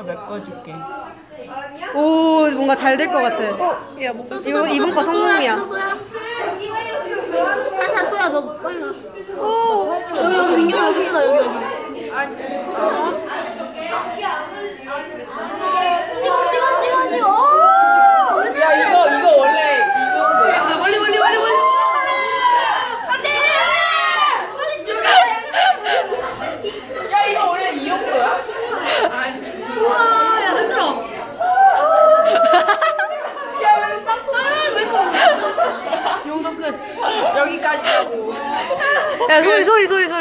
뚜껑을 메꿔줄게. 오, 뭔가 잘 될 것 같아. 야, 뭐 이거 이번 거 성공이야. 살살 소야 너 빨리 가. 여기 민경 여기 있잖아 여기. 찍어. 야 이거 원래 이동도야. 멀리. 안돼. 빨리 찍어. 야 이거 원래 이 정도야? 우와 야 흔들어. 영상 끝. 여기까지라고. 야, 소리.